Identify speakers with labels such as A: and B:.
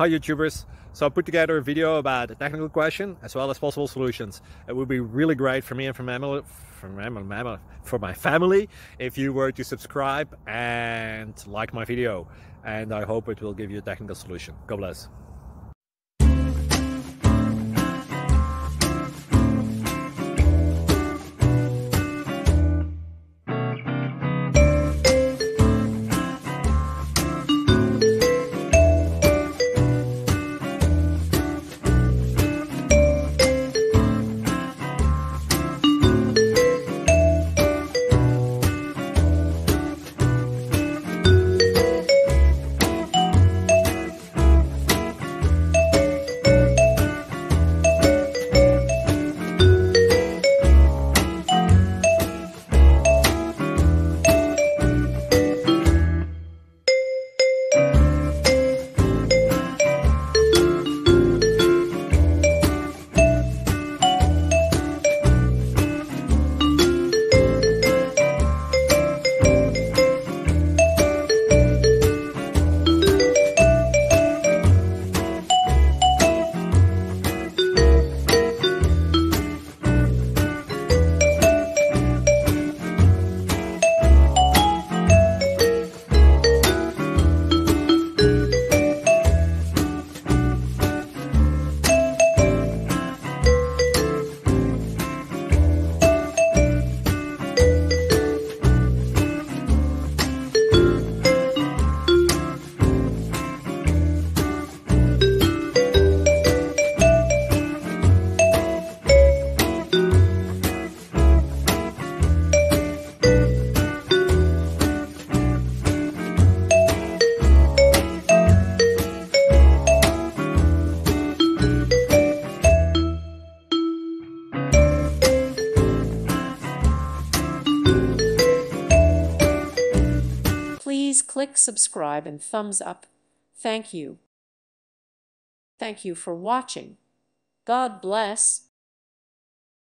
A: Hi YouTubers! So I put together a video about a technical question as well as possible solutions. It would be really great for me and for my family if you were to subscribe and like my video, and I hope it will give you a technical solution. God bless.
B: Please click subscribe and thumbs up. Thank you. Thank you for watching. God bless.